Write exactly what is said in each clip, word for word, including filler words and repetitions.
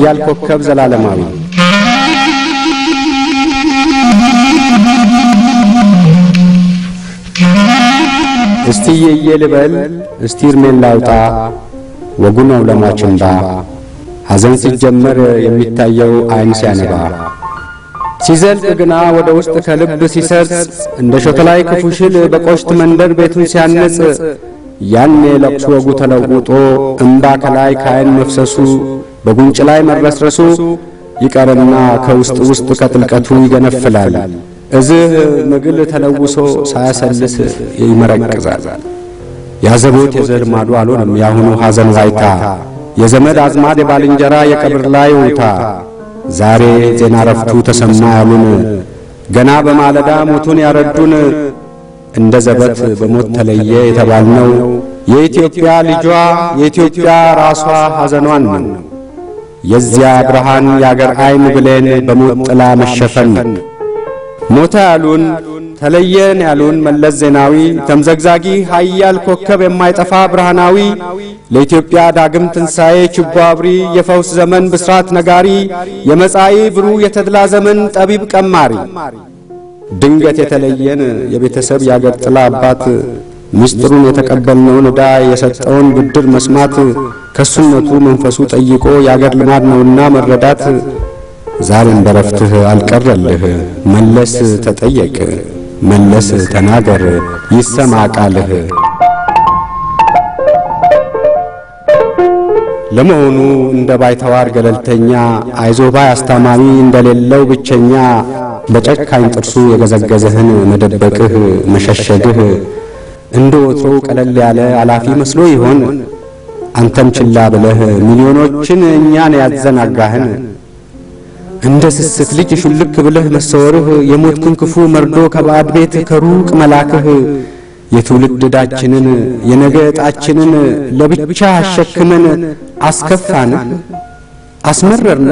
ሀያል ኮከብ ዘላለማዊ እስቲ የየልበል እስቲ እርሜን ላውጣ ወጉነው ለማችንባ ሐዘን ሲጀመር የሚታየው አይን ሲያነባ ሲዘልቅ ግና ወደ ውስጥ ከልብ ሲሰርጽ እንደ ሾተላይ ክፉሽል በቆሽት መንደር ቤቱን ሲያነጽ ያኔ ለቅሶ ወጉ ተለውጦ እንባ ከላይ ካይን መፍሰሱ በጉንጭ ላይ መረስረሱ ይቀርና ከውስጥ ውስጥ ከጥልቀቱ ይገነፍላል እዚህ ምግል ተለውሶ ሳያሰልስ ይመረቅዛል ያዘቦት የዘር ማዱ አልሆነም ያሁኑ ሐዘን ዋይታ የዘመድ አዝማድ የባልንጀራ የቀብር ላይ ውታ ዛሬ ዜና ረፍቱ ተሰማ ያሉን ገና በማለዳ ሞቱን ያረዱን እንደ ዘበት በሞት ተለየ የተባልነው የኢትዮጵያ ልጇ የኢትዮጵያ ራሷ ሐዘኗን ነው የዚያ ብርሃን ያገር አይን ብለን በሞት ጥላ መሸፈን ሞታ ያሉን ተለየን ያሉን መለስ ዜናዊ ተምዘግዛጊ ኃያል ኮከብ የማይጠፋ ብርሃናዊ ለኢትዮጵያ ዳግም ትንሣኤ ችቦ አብሪ የፈውስ ዘመን ብስራት ነጋሪ የመጻኢ ብሩ የተድላ ዘመን ጠቢብ ቀማሪ ድንገት የተለየን የቤተሰብ ያገር ጥላ አባት ምስጢሩን የተቀበልነውን ዕዳ የሰጠውን ብድር መስማት ከሱነቱ መንፈሱ ጠይቆ ያገር ልማድ ነውና መረዳት ዛሬም በረፍትህ አልቀረልህ መለስ ተጠየቅ መለስ ተናገር ይሰማ ቃልህ ለመሆኑ እንደ ባይተዋር ገለልተኛ አይዞባይ አስተማሚ እንደሌለው ብቸኛ በጨካኝ ጥርሱ የገዘገዘህን መደበቅህ መሸሸግህ እንደ ወትሮ ቀለል ያለ አላፊ መስሎ ይሆን አንተም ችላ ብለህ ሚሊዮኖችን እኛን ያዘናጋህን እንደ ስስት ልጅ ሹልክ ብለህ መሰወርህ የሞትኩን ክፉ መርዶ ከባድ ቤት ከሩቅ መላክህ የትውልድ ዕዳችንን የነገ ዕጣችንን ለብቻ አሸክመን አስከፋን አስመረርን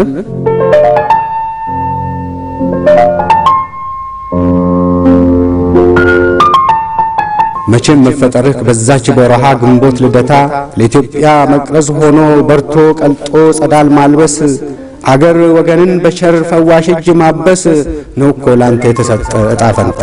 መቼም መፈጠርህ በዛች በረሃ ግንቦት ልደታ ለኢትዮጵያ መቅረዝ ሆኖ በርቶ ቀልጦ ጸዳል ማልበስ አገር ወገንን በቸር ፈዋሽ እጅ ማበስ ነው እኮ ላንተ የተሰጠ ዕጣ ፈንታ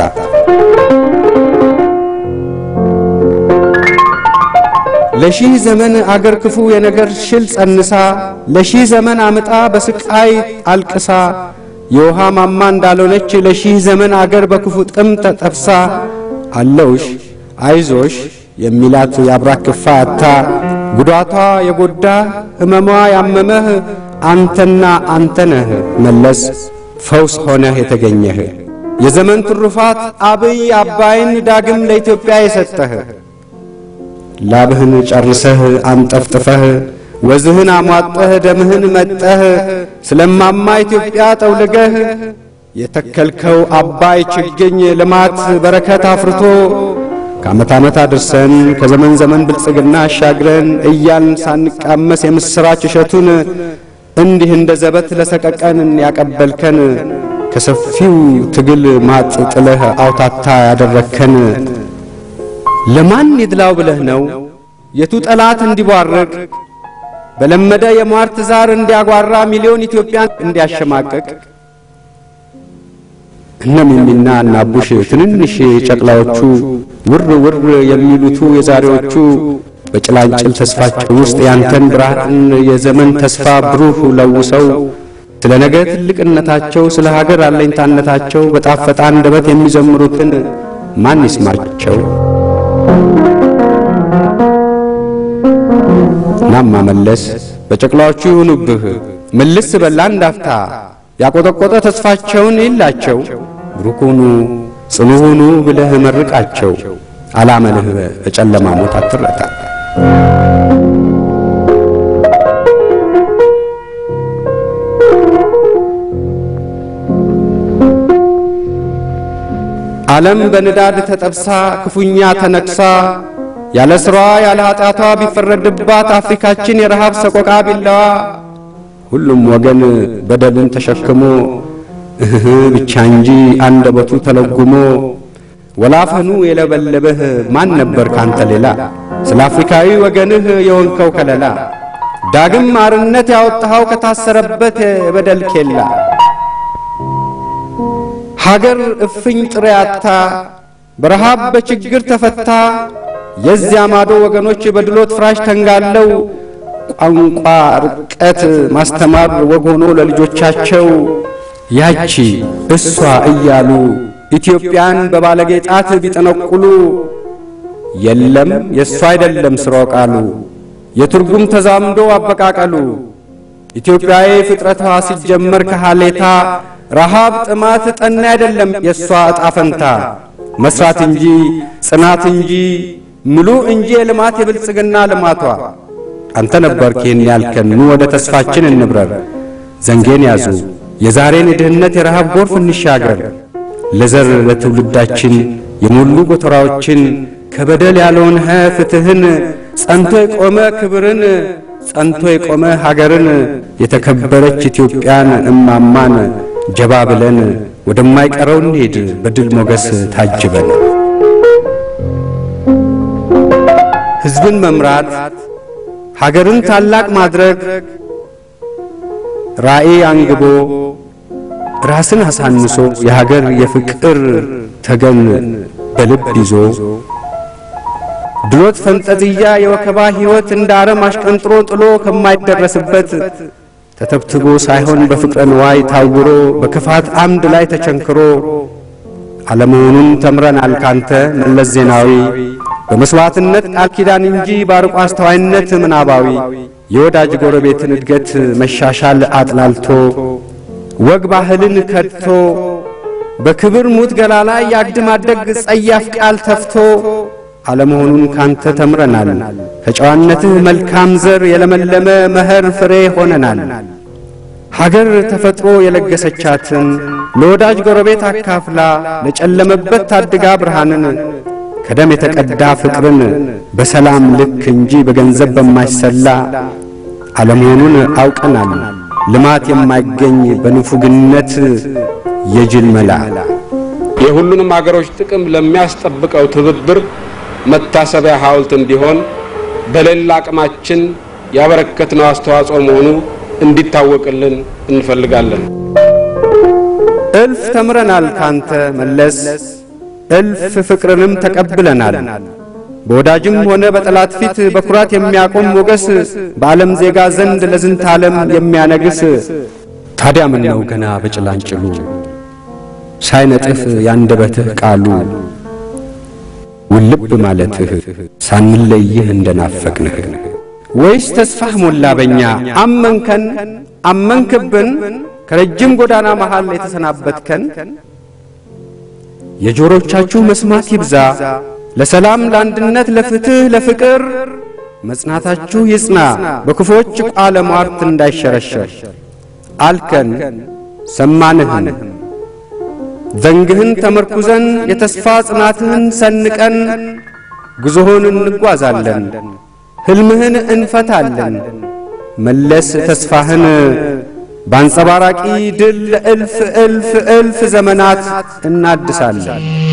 ለሺህ ዘመን አገር ክፉ የነገር ሽል ጸንሳ ለሺህ ዘመን አመጣ በስቃይ አልቅሳ የውሃ ማማ እንዳልሆነች ለሺህ ዘመን አገር በክፉ ጥም ተጠብሳ አለውሽ አይዞሽ የሚላት ያብራክፋ አታ ጉዳቷ የጎዳ ህመሟ ያመመህ አንተና አንተነህ መለስ ፈውስ ሆነህ የተገኘህ የዘመን ትሩፋት አብይ አባይን ዳግም ለኢትዮጵያ የሰጠህ ላብህን ጨርሰህ አንጠፍጥፈህ ወዝህን አሟጠህ ደምህን መጠህ ስለማማ ኢትዮጵያ ጠውልገህ የተከልከው አባይ ችግኝ ልማት በረከት አፍርቶ ከዓመት ዓመት አድርሰን ከዘመን ዘመን ብልጽግና አሻግረን እያልን ሳንቃመስ የምስራች እሸቱን እንዲህ እንደ ዘበት ለሰቀቀን ያቀበልከን ከሰፊው ትግል ማጥ ጥለህ አውታታ ያደረከን ለማን ይድላው ብለህ ነው የቱ ጠላት እንዲቧርቅ በለመደ የሟርት ዛር እንዲያጓራ ሚሊዮን ኢትዮጵያን እንዲያሸማቀቅ እነሚሚና እናቡሽ ትንንሽ ጨቅላዎቹ ውር ውር የሚሉቱ የዛሬዎቹ በጭላንጭል ተስፋቸው ውስጥ ያንተን ብርሃን የዘመን ተስፋ ብሩህ ለውሰው ስለ ነገ ትልቅነታቸው ስለ ሀገር አለኝታነታቸው በጣፈጣ አንደበት የሚዘምሩትን ማን ይስማቸው ናማ መለስ በጨቅላዎቹ ይሁኑብህ መልስ በላ እንዳፍታ ያቆጠቆጠ ተስፋቸውን ይላቸው ብሩኩኑ ጽኑሁኑ ብለህ መርቃቸው አላመንህ በጨለማ ሞት አትረታ ዓለም በንዳድ ተጠብሳ ክፉኛ ተነክሳ ያለ ስራዋ ያለ ኃጢአቷ ቢፈረድባት አፍሪካችን የረሃብ ሰቆቃ ቢላዋ ሁሉም ወገን በደልን ተሸክሞ እህ ብቻ እንጂ አንደበቱ ተለጉሞ ወላፈኑ የለበለበህ ማን ነበር ካንተ ሌላ ስለ አፍሪካዊ ወገንህ የወንከው ከለላ ዳግም ማርነት ያወጣው ከታሰረበት በደል ኬላ ሀገር እፍኝ ጥሪያታ በረሃብ በችግር ተፈታ የዚያ ማዶ ወገኖች በድሎት ፍራሽ ተንጋለው ቋንቋ ርቀት ማስተማር ወጎኖ ለልጆቻቸው ያቺ እሷ እያሉ ኢትዮጵያን በባለጌጣት ቢጠነቁሉ የለም የሷ አይደለም ስራው ቃሉ የትርጉም ተዛምዶ አበቃቀሉ ኢትዮጵያዊ ፍጥረቷ ሲጀመር ከሃሌታ ረሃብ ጥማት ጠና አይደለም የሷ ጣፈንታ መስራት እንጂ ጽናት እንጂ ሙሉ እንጂ ልማት የብልጽግና ልማቷ አንተ ነበርክ ይሄን ያልከን ወደ ተስፋችን እንብረር ዘንጌን ያዙ የዛሬን ድህነት የረሃብ ጎርፍ እንሻገር ለዘር ለትውልዳችን የሞሉ ጎተራዎችን ከበደል ያለውን ፍትህን ጸንቶ የቆመ ክብርን ጸንቶ የቆመ ሀገርን የተከበረች ኢትዮጵያን እማማን ጀባ ብለን ወደማይቀረው እንሄድ በድል ሞገስ ታጅበን ህዝብን መምራት ሀገርን ታላቅ ማድረግ ራእይ አንግቦ ራስን አሳንሶ የሀገር የፍቅር ተገን በልብ ይዞ ድሎት ፈንጠዝያ የወከባ ህይወት እንዳረም አሽቀንጥሮ ጥሎ ከማይደረስበት ተተብትቦ ሳይሆን በፍቅር ንዋይ ታውሮ በክፋት አምድ ላይ ተቸንክሮ ዓለሙን ተምረናል ካንተ መለስ ዜናዊ በመስዋዕትነት ቃል ኪዳን እንጂ ባርቆ አስተዋይነት ምናባዊ የወዳጅ ጎረቤትን እድገት መሻሻል አጥላልቶ ወግ ባህልን ከድቶ በክብር ሙት ገላ ላይ ያግድም አደግ ጸያፍ ቃል ተፍቶ ዓለሙን ካንተ ተምረናል ከጨዋነትህ መልካም ዘር የለመለመ መኸር ፍሬ ሆነናል ሀገር ተፈጥሮ የለገሰቻትን ለወዳጅ ጎረቤት አካፍላ ለጨለመበት ታድጋ ብርሃንን ከደም የተቀዳ ፍቅርን በሰላም ልክ እንጂ በገንዘብ በማይሰላ ዓለሙን አውቀናል ልማት የማይገኝ በንፉግነት የጅል መላ የሁሉንም ሀገሮች ጥቅም ለሚያስጠብቀው ትብብር መታሰቢያ ሐውልት እንዲሆን በሌላ አቅማችን ያበረከትነው አስተዋጽኦ መሆኑ እንዲታወቅልን እንፈልጋለን እልፍ ተምረናል ካንተ መለስ እልፍ ፍቅርንም ተቀብለናል በወዳጅም ሆነ በጠላት ፊት በኩራት የሚያቆም ሞገስ በዓለም ዜጋ ዘንድ ለዝንት ዓለም የሚያነግስ ታዲያ ምን ነው ገና በጭላንጭሉ ሳይነጥፍ ያንደበትህ ቃሉ ውልብ ማለትህ ሳንለይህ እንደናፈቅንህ ወይስ ተስፋህ ሞላ በኛ አመንከን አመንክብን ከረጅም ጎዳና መሃል የተሰናበትከን የጆሮቻችሁ መስማት ይብዛ ለሰላም ለአንድነት ለፍትህ ለፍቅር መጽናታችሁ ይጽና በክፎች ቃለ ሟርት እንዳይሸረሸር አልከን ሰማንህን ዘንግህን ተመርኩዘን የተስፋ ጽናትህን ሰንቀን ጉዞህን እንጓዛለን ህልምህን እንፈታለን መለስ ተስፋህን ባንጸባራቂ ድል እልፍ እልፍ እልፍ ዘመናት እናድሳለን